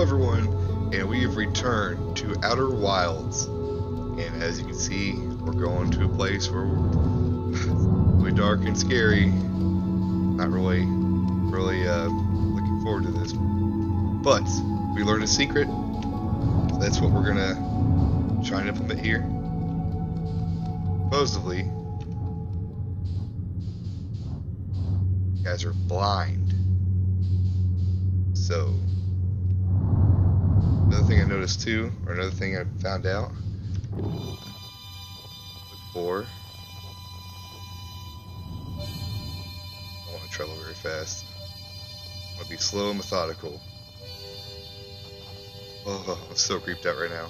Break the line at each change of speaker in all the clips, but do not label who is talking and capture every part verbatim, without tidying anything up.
Hello everyone, and we have returned to Outer Wilds, and as you can see, we're going to a place where we're really dark and scary. Not really, really uh, looking forward to this, but we learned a secret, so that's what we're gonna try and implement here. Supposedly, you guys are blind, so another thing I noticed too, or another thing I found out, look for, I don't want to travel very fast, I want to be slow and methodical. Oh, I'm so creeped out right now.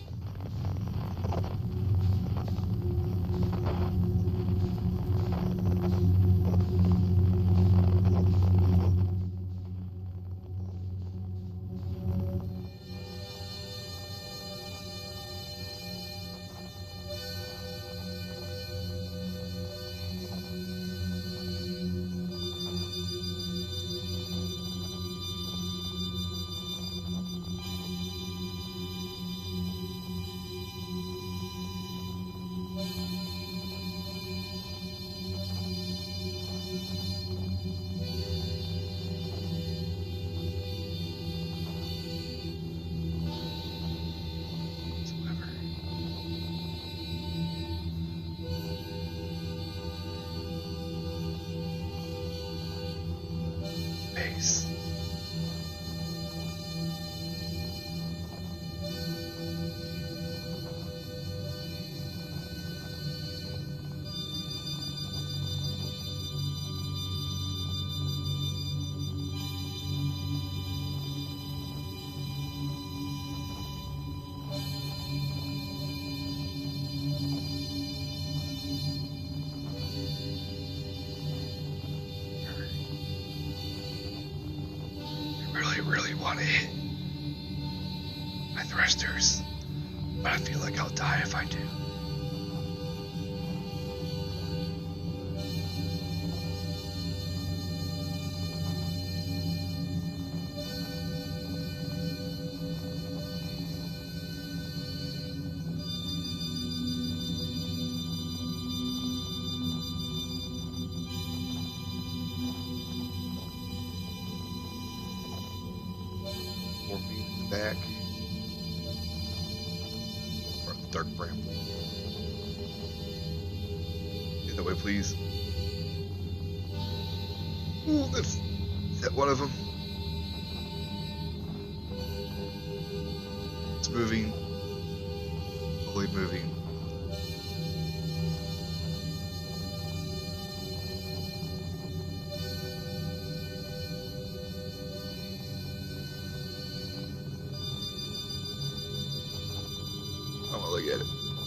Base. Really want to hit my thrusters, but I feel like I'll die if I do. Back. Or the Dark Bramble. Get that way, please. Ooh, that's is that one of them? It's moving. Fully moving. Look at it.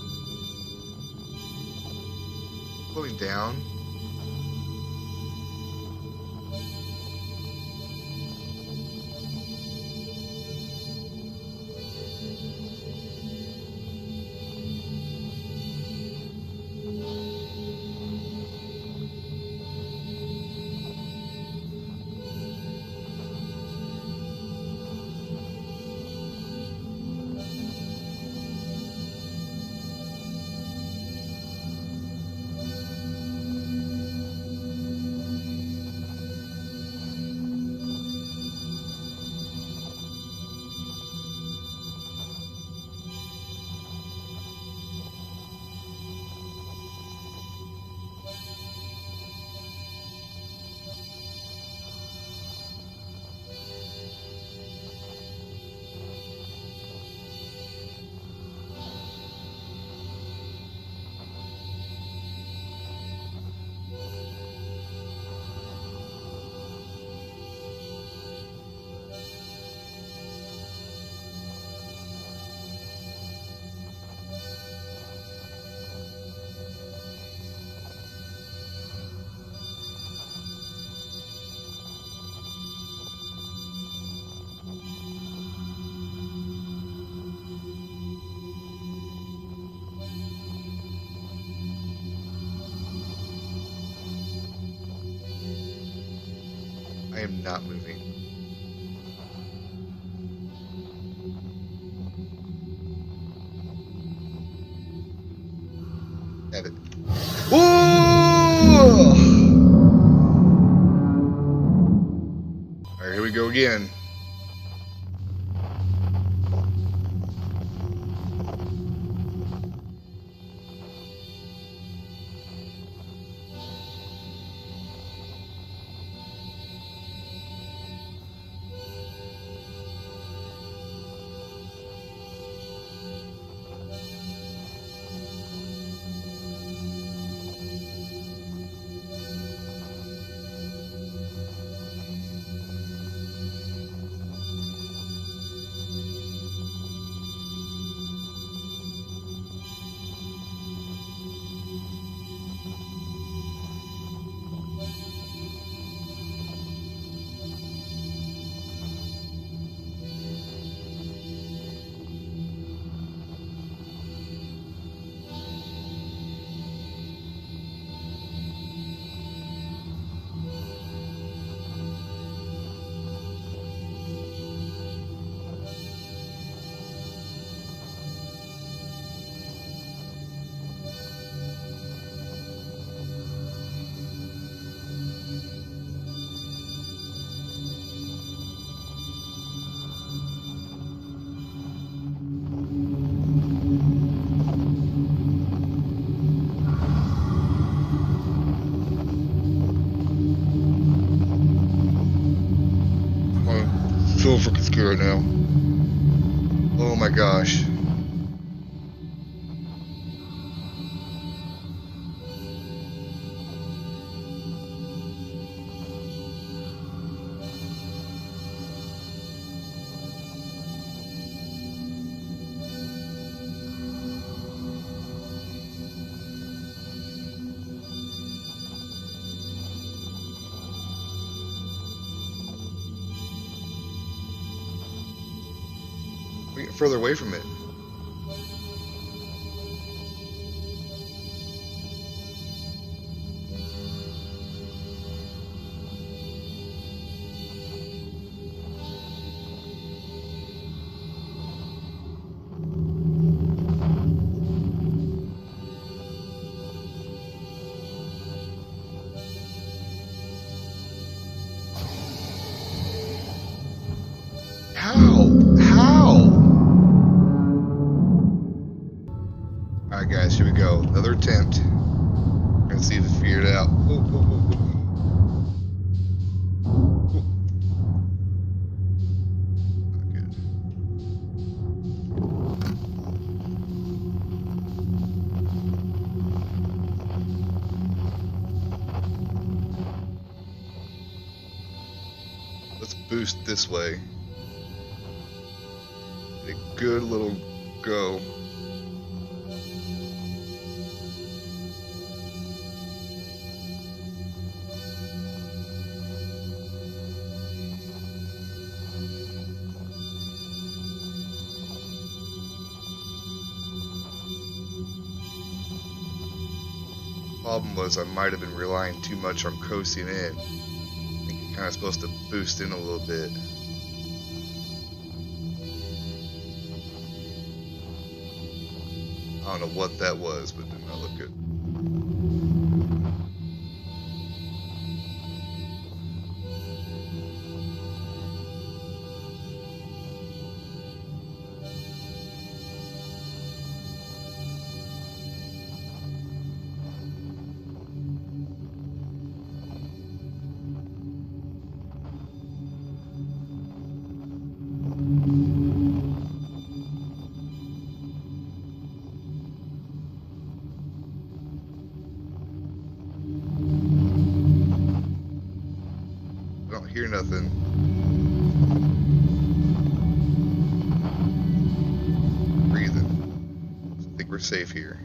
Going down. I am not moving. Have it. Whoa! Alright, here we go again. So freaking scared now. Oh my gosh. We get further away from it. Alright guys, here we go. Another attempt. We're gonna see if we figured it out. Ooh, ooh, ooh, ooh. Ooh. Not good. Let's boost this way. A good little go. Problem was I might have been relying too much on coasting in. I think you're kind of supposed to boost in a little bit. I don't know what that was, but it did not look good. I don't hear nothing. Breathing. I think we're safe here.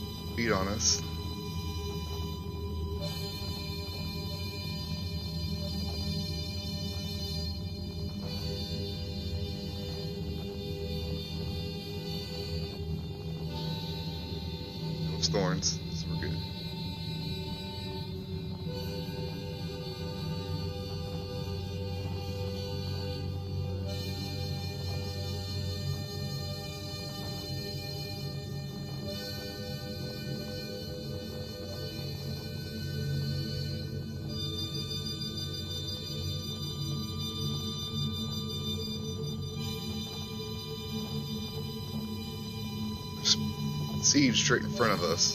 On us. thorns, so we're good. Seed straight in front of us.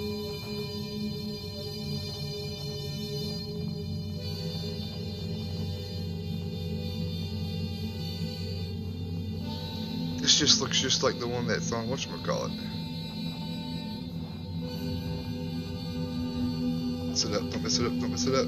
This just looks just like the one that's on whatchamacallit. Mess it up, don't mess it up, don't mess it up.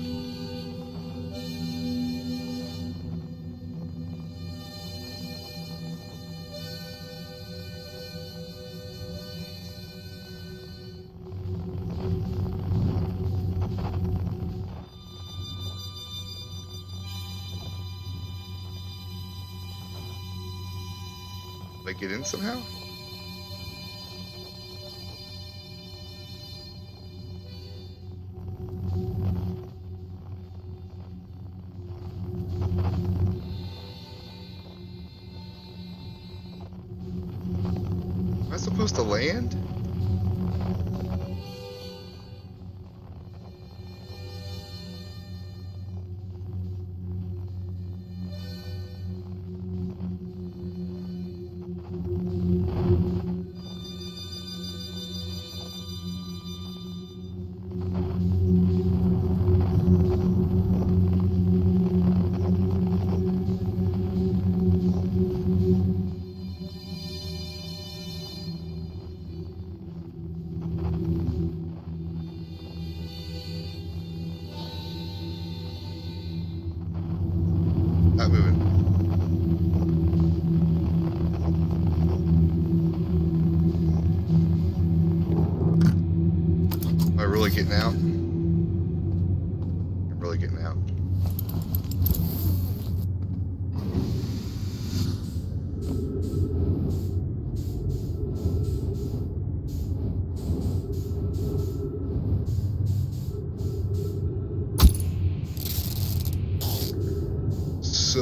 Get in somehow? Am I supposed to land? Not moving. Am I really getting out? I'm really getting out. So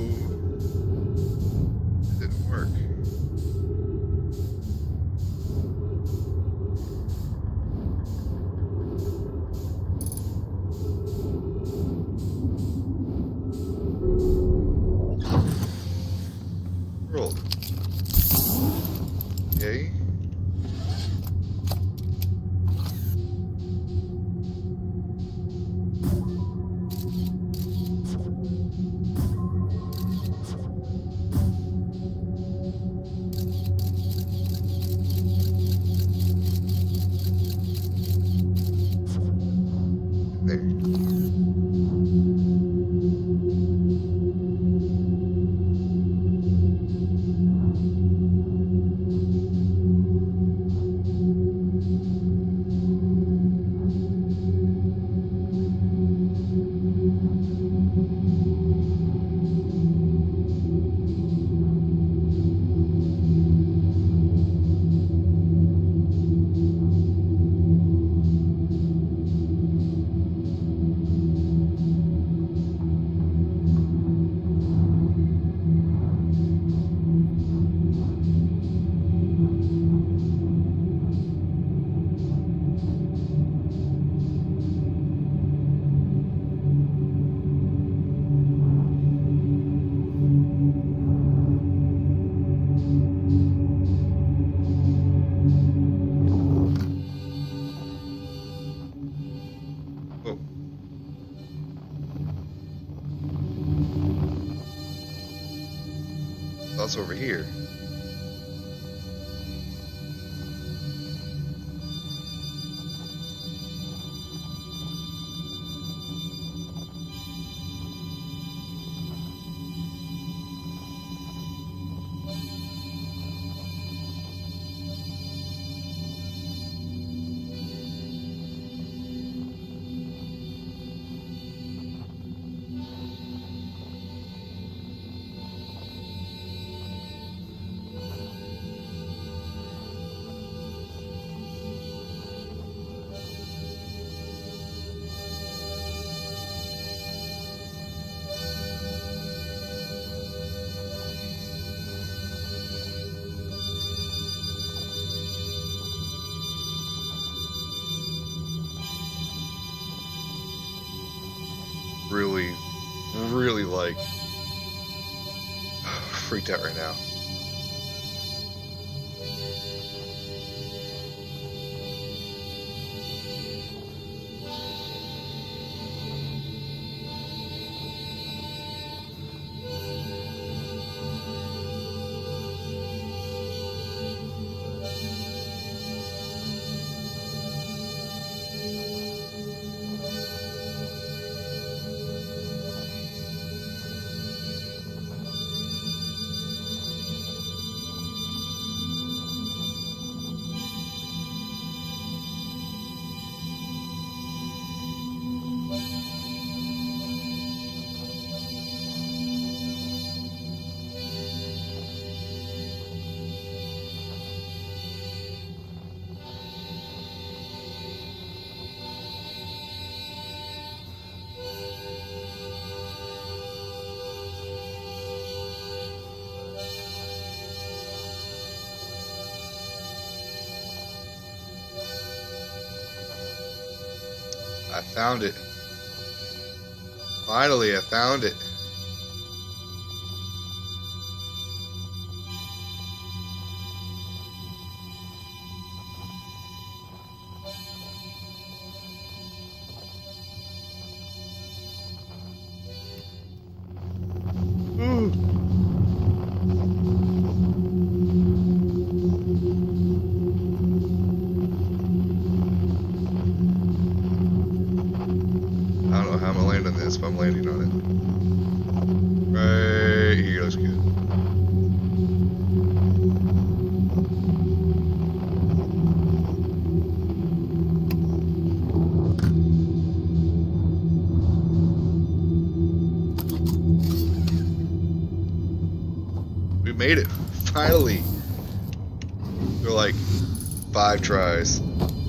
it didn't work. World. Okay. That's over here. really like freaked out right now. I found it. Finally, I found it. Ooh. I don't know how I'm gonna land on this, but I'm landing on it. Right here looks good. We made it, finally. They're like five tries.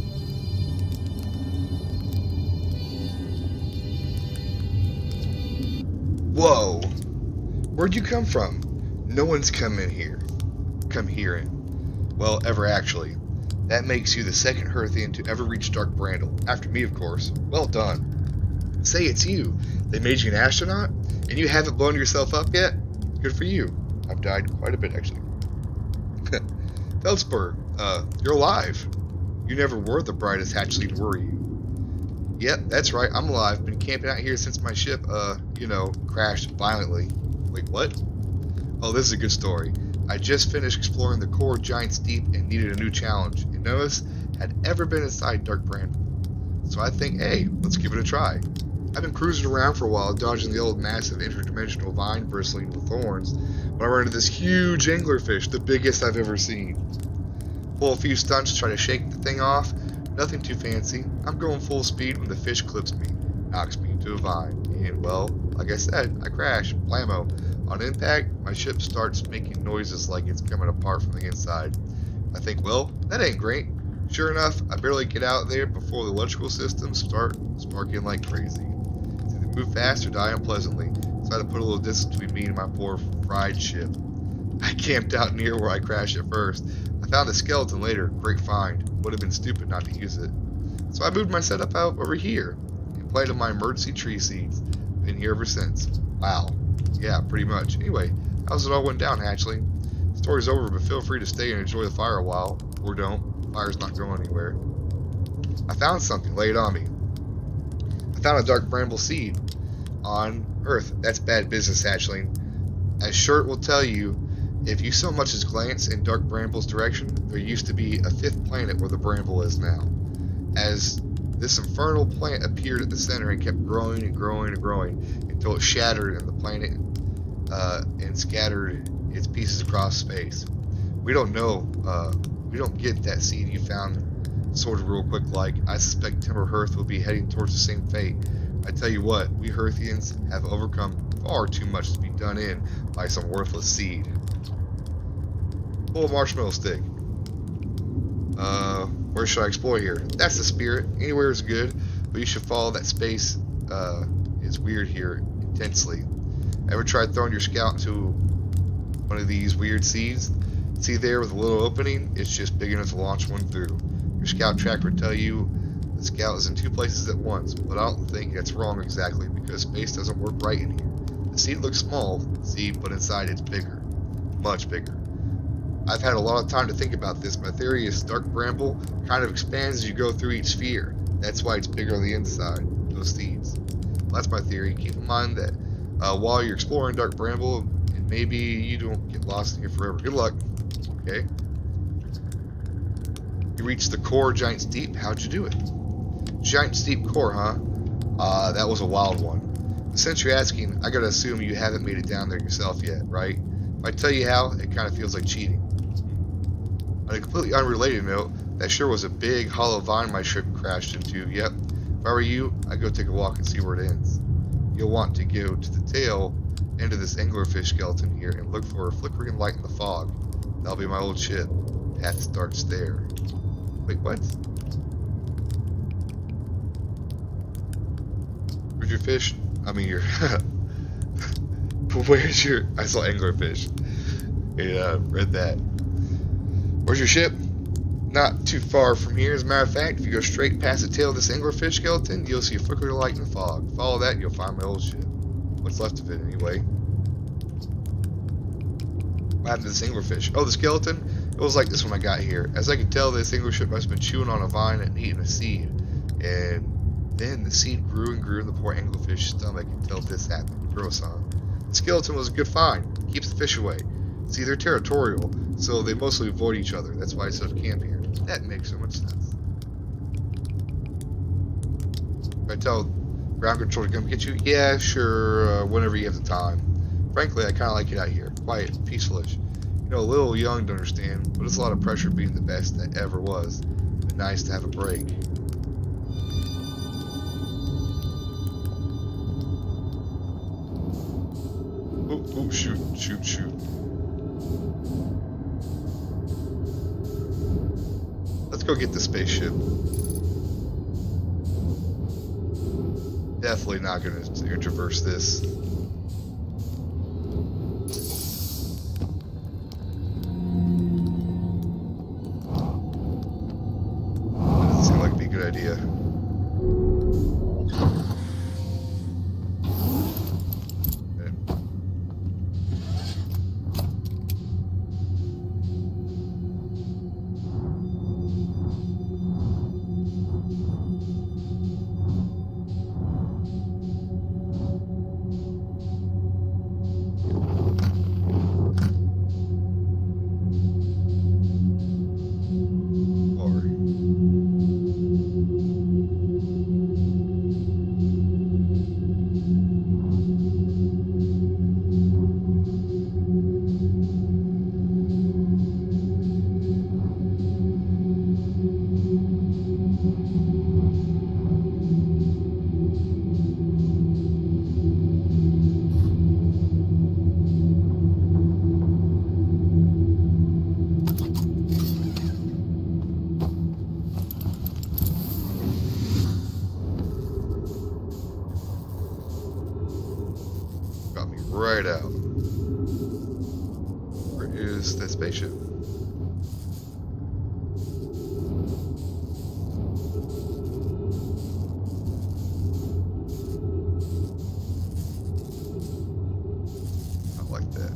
Whoa! Where'd you come from? No one's come in here. Come here in. Well, ever actually. That makes you the second Hearthian to ever reach Dark Bramble. After me, of course. Well done. Say, it's you. They made you an astronaut? And you haven't blown yourself up yet? Good for you. I've died quite a bit, actually. Feldspar, uh, you're alive. You never were the brightest hatchling, were you? Yep, that's right, I'm alive. Been camping out here since my ship, uh, you know, crashed violently. Wait, what? Oh, this is a good story. I just finished exploring the core of Giant's Deep and needed a new challenge. And none of us had ever been inside Dark Bramble. So I think, hey, let's give it a try. I've been cruising around for a while, dodging the old massive interdimensional vine bristling with thorns, when I run into this huge anglerfish, the biggest I've ever seen. Pull a few stunts to try to shake the thing off. Nothing too fancy. I'm going full speed when the fish clips me, knocks me into a vine, and well, like I said, I crash, blammo. On impact, my ship starts making noises like it's coming apart from the inside. I think, well, that ain't great. Sure enough, I barely get out there before the electrical systems start sparking like crazy. It's either move fast or die unpleasantly, so I had to put a little distance between me and my poor fried ship. I camped out near where I crashed at first. I found a skeleton later, great find. Would have been stupid not to use it. So I moved my setup out over here and planted my emergency tree seeds. Been here ever since. Wow. Yeah, pretty much. Anyway, how's it all went down, hatchling? Story's over, but feel free to stay and enjoy the fire a while. Or don't. Fire's not going anywhere. I found something. Lay it on me. I found a Dark Bramble seed on Earth. That's bad business, hatchling. As Shirt will tell you, if you so much as glance in Dark Bramble's direction, there used to be a fifth planet where the Bramble is now. As this infernal plant appeared at the center and kept growing and growing and growing until it shattered and the planet uh, and scattered its pieces across space. We don't know, uh, we don't get that seed you found sort of real quick like. I suspect Timber Hearth will be heading towards the same fate. I tell you what, we Hearthians have overcome far too much to be done in by some worthless seed. Pull a marshmallow stick. Uh, where should I explore here? That's the spirit. Anywhere is good, but you should follow that space. Uh, is weird here intensely. Ever tried throwing your scout into one of these weird seeds? See there with a little opening? It's just big enough to launch one through. Your scout tracker would tell you the scout is in two places at once, but I don't think that's wrong exactly because space doesn't work right in here. The seed looks small, see, but inside it's bigger. Much bigger. I've had a lot of time to think about this. My theory is Dark Bramble kind of expands as you go through each sphere. That's why it's bigger on the inside, those seeds. Well, that's my theory. Keep in mind that uh, while you're exploring Dark Bramble, maybe you don't get lost in here forever. Good luck. Okay. You reached the core of Giant's Deep. How'd you do it? Giant's Deep core, huh? Uh, that was a wild one. Since you're asking, I gotta assume you haven't made it down there yourself yet, right? If I tell you how, it kind of feels like cheating. On a completely unrelated note, that sure was a big hollow vine my ship crashed into. Yep. If I were you, I'd go take a walk and see where it ends. You'll want to go to the tail end of this anglerfish skeleton here and look for a flickering light in the fog. That'll be my old ship. Path starts there. Wait, what? Where's your fish? I mean, your... Where's your... I saw anglerfish. Yeah, read that. Where's your ship? Not too far from here. As a matter of fact, if you go straight past the tail of this anglerfish skeleton, you'll see a flickering light in the fog. Follow that and you'll find my old ship. What's left of it, anyway. What happened to this anglerfish? Oh, the skeleton? It was like this when I got here. As I could tell, this anglerfish must have been chewing on a vine and eating a seed. And then the seed grew and grew in the poor anglerfish's stomach until this happened. Gross, huh? The skeleton was a good find. Keeps the fish away. See, they're territorial, so they mostly avoid each other. That's why I set up camp here. That makes so much sense. If I tell ground control to come get you, yeah, sure, uh, whenever you have the time. Frankly, I kind of like it out here. Quiet, peaceful-ish. You know, a little young to understand, but it's a lot of pressure being the best that ever was. But nice to have a break. Oh, oh, shoot, shoot, shoot. Let's go get the spaceship. Definitely not going to traverse this. Doesn't seem like it'd be a good idea. Right out. Where is that spaceship? Not like that.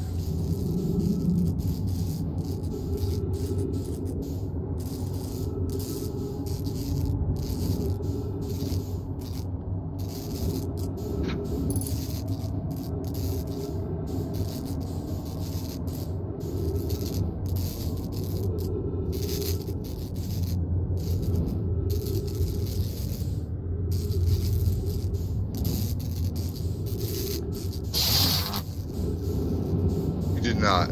Did not.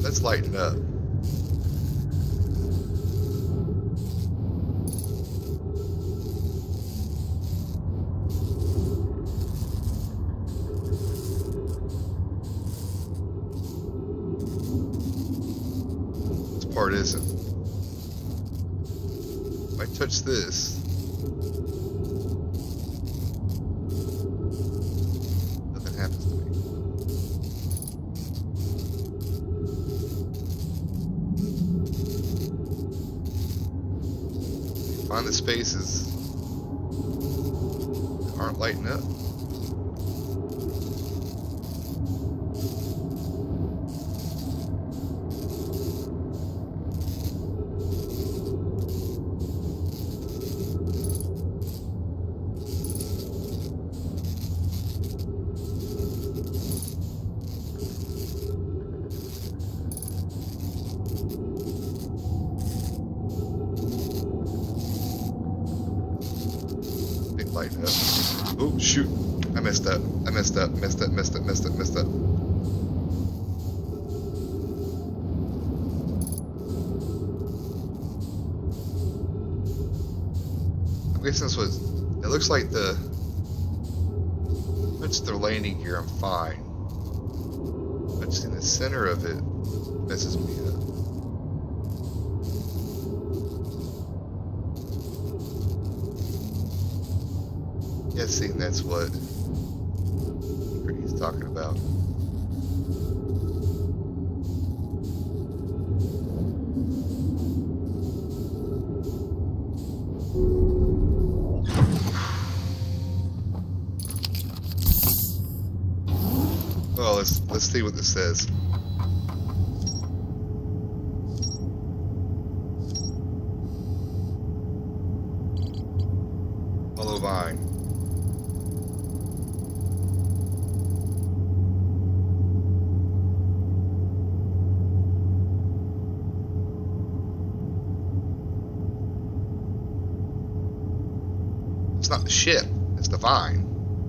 let's lighten up. This part isn't. If I touch this, nothing happens to me. Find the spaces that aren't lighting up. Lighten up. Oh shoot! I messed up. I messed up. Messed up. Messed up. Messed up. Messed up. I'm guessing this was. It looks like the. Once they're landing gear, I'm fine. But just in the center of it messes me up. Guessing that's what he's talking about. Well, let's let's see what this says. Follow vine. It's not the ship, it's the vine.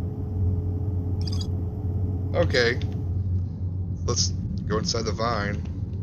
Okay, let's go inside the vine.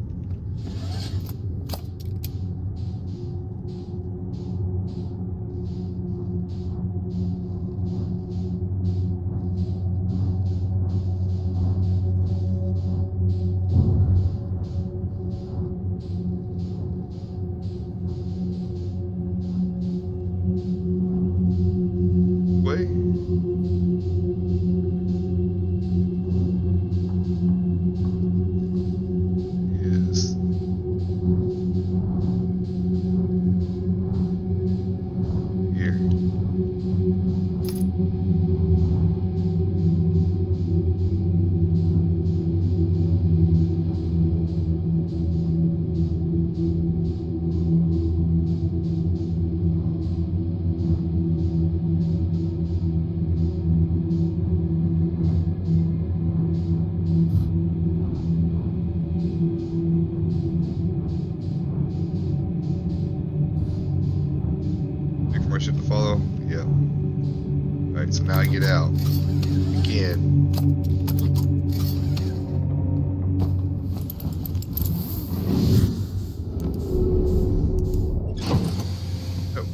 To follow, yeah. Alright, so now I get out again. Oh.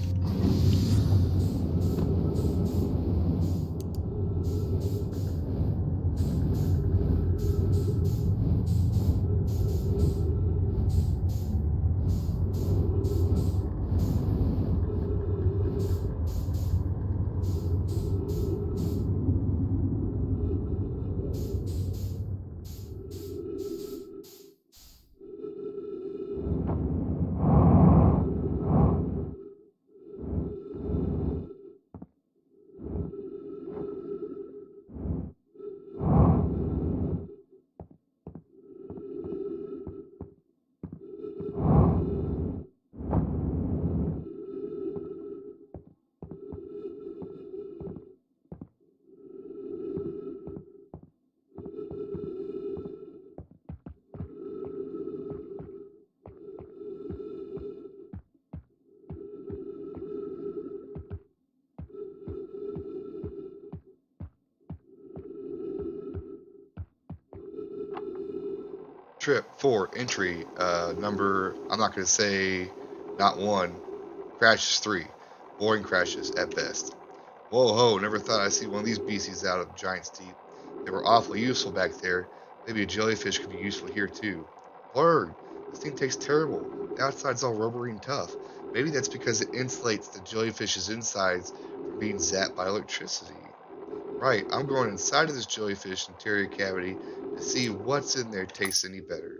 Trip four, entry, uh, number, I'm not going to say not one, crashes three, boring crashes at best. Whoa ho, never thought I'd see one of these beasties out of the giant's teeth. They were awfully useful back there. Maybe a jellyfish could be useful here too. Blurg, this thing tastes terrible. The outside's all rubbery and tough. Maybe that's because it insulates the jellyfish's insides from being zapped by electricity. Right, I'm going inside of this jellyfish interior cavity to see what's in there tastes any better.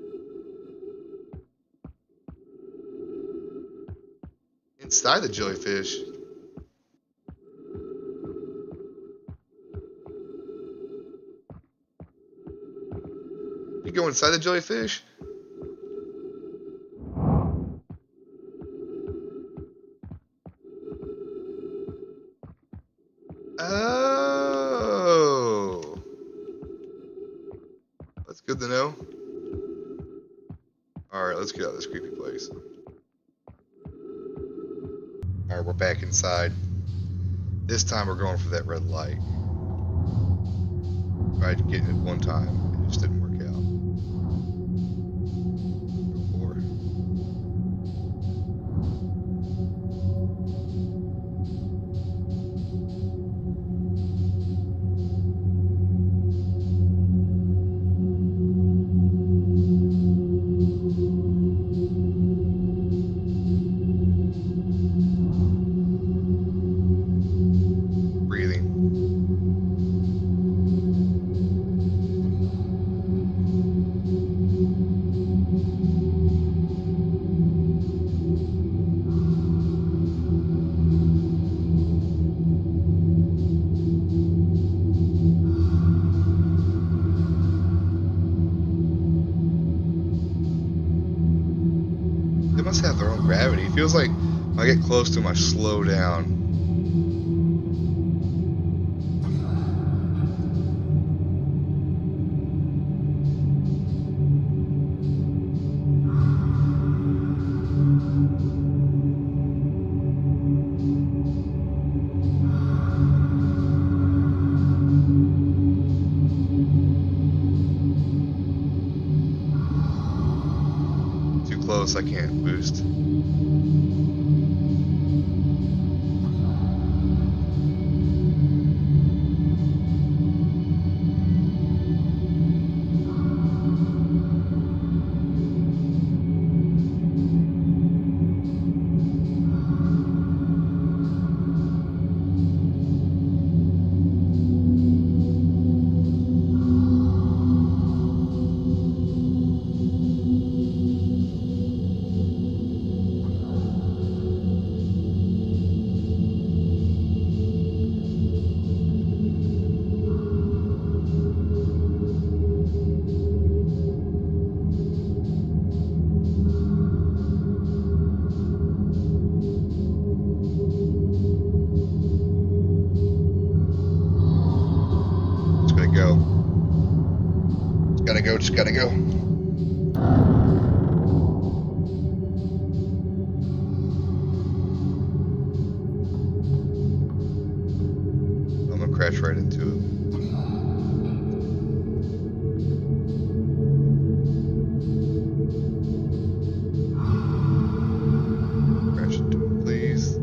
Inside the jellyfish? You go inside the jellyfish? Oh, that's good to know. Alright, let's get out of this creepy place. Alright, we're back inside. This time we're going for that red light. Tried getting it one time, it just didn't work out. Before. They must have their own gravity. It feels like when I get close to them, I slow down. Too close, I can't boost. Gotta go, just gotta go. I'm gonna crash right into it. Crash into it, please.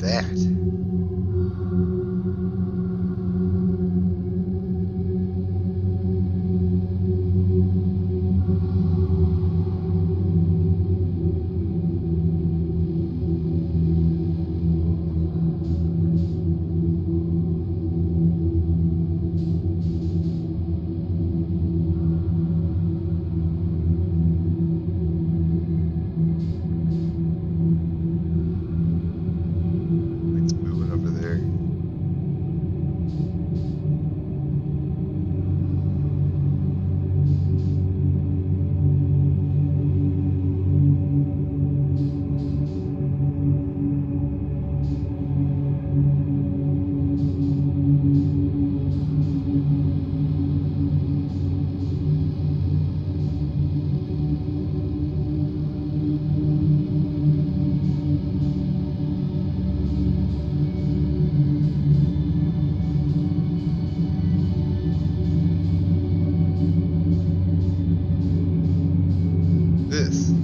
that? This.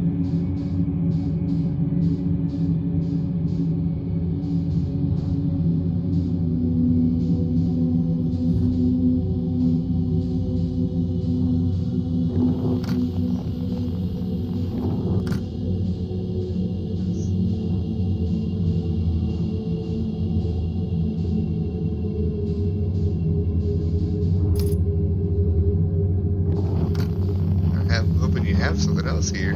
Have something else here.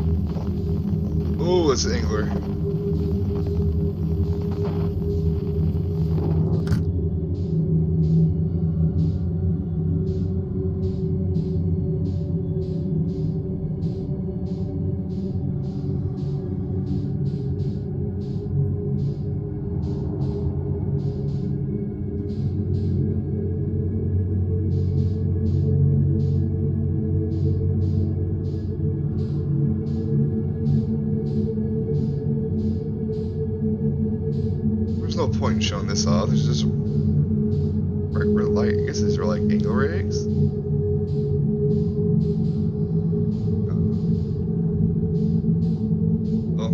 Oh, it's an angler. No point in showing this off. There's just bright red light. I guess these are like angler eggs. Oh.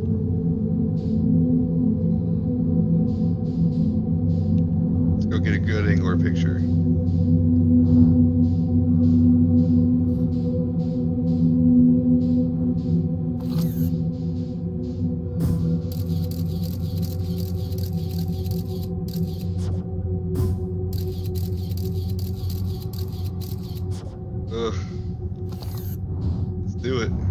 Let's go get a good angler picture. Ugh. Let's do it.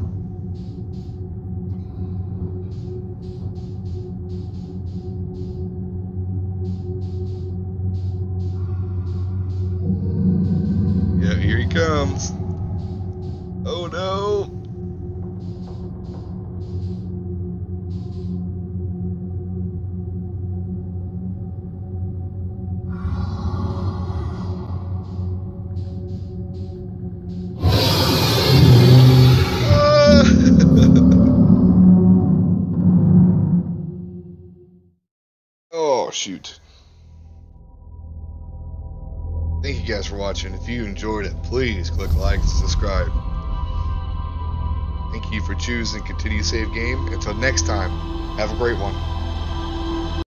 Yeah, here he comes. Oh no. Oh, shoot. Thank you guys for watching. If you enjoyed it, please click like and subscribe. Thank you for choosing Continue Save Game. Until next time, have a great one.